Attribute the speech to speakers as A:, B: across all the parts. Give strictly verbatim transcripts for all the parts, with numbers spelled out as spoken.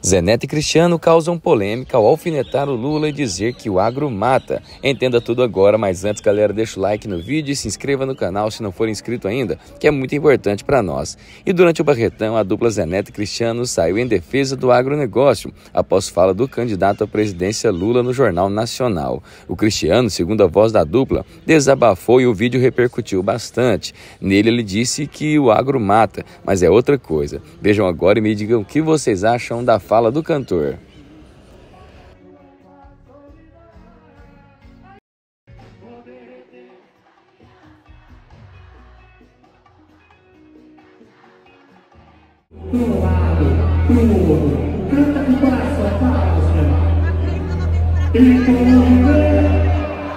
A: Zé Neto e Cristiano causam polêmica ao alfinetar o Lula e dizer que o agro mata. Entenda tudo agora, mas antes, galera, deixa o like no vídeo e se inscreva no canal se não for inscrito ainda, que é muito importante para nós. E durante o Barretão, a dupla Zé Neto e Cristiano saiu em defesa do agronegócio, após fala do candidato à presidência Lula no Jornal Nacional. O Cristiano, segundo a voz da dupla, desabafou e o vídeo repercutiu bastante. Nele ele disse que o agro mata, mas é outra coisa. Vejam agora e me digam o que vocês acham da fala Fala do cantor.
B: Pro lado, pro outro, canta com o coração, fala, Senhor. E com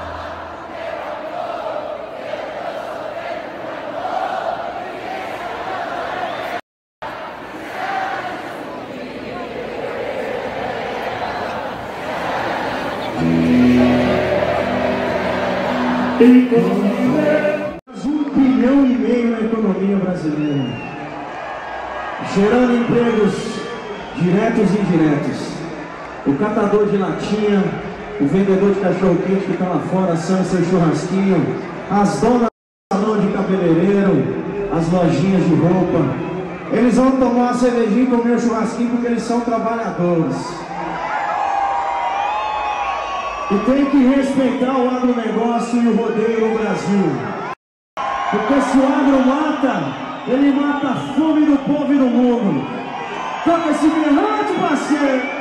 B: um bilhão e meio na economia brasileira, gerando empregos diretos e indiretos. O catador de latinha, o vendedor de cachorro-quente que está lá fora, assando seu churrasquinho, as donas do salão de cabeleireiro, as lojinhas de roupa, eles vão tomar uma cervejinha e comer um churrasquinho porque eles são trabalhadores. E tem que respeitar o agronegócio e o rodeio no Brasil. Porque se o agro mata, ele mata a fome do povo e do mundo. Toca esse berrante, parceiro!